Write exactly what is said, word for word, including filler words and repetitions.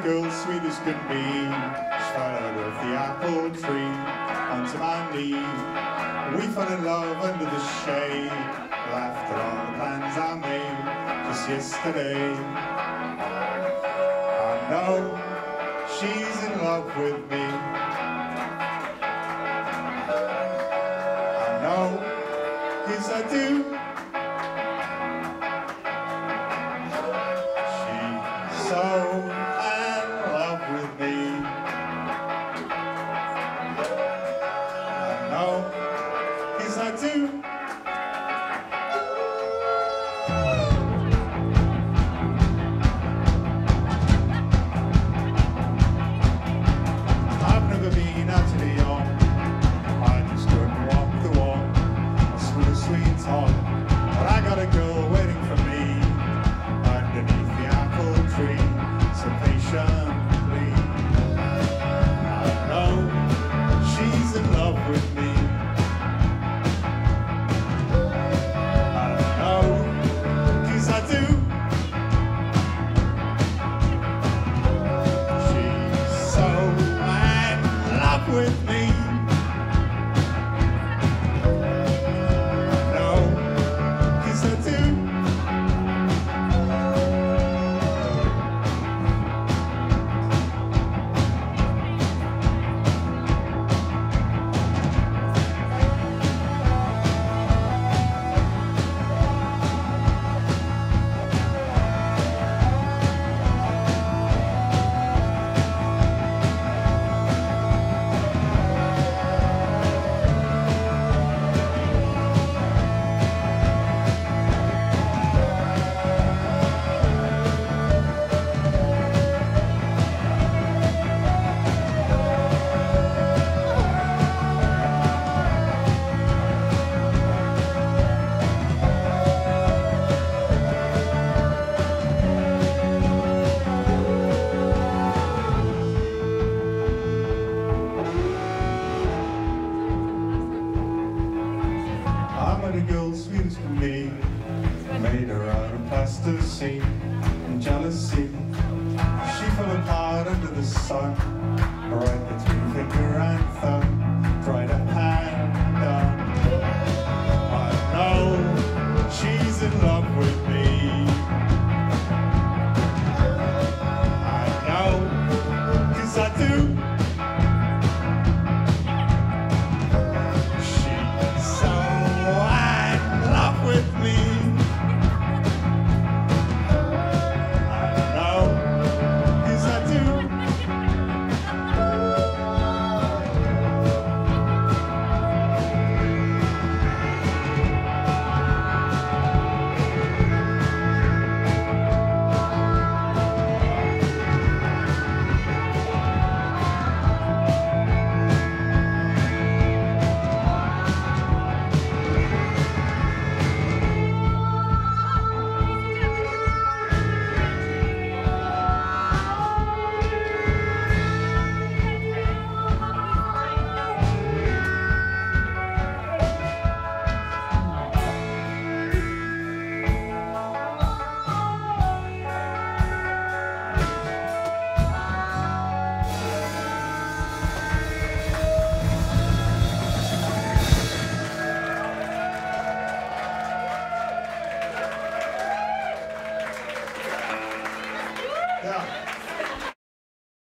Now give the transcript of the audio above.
girl sweet as can be. She fell out of the apple tree onto my knee. We fell in love under the shade, laughed at all the plans I made just yesterday. I know she's in love with me. I know, yes I do. She's so in love with me. I know, yes I do. But I got a girl waiting for me underneath the apple tree, so patiently. I know she's in love with me. I know, 'cause I do. She's so in love with me. A girl sweet as can be, made her out of plasticine and jealousy. She fell apart under the sun, right between finger and thumb, tried a hand down. I know she's in love with me. I know, 'cause I do. With me, I know, 'cause I do. Yeah.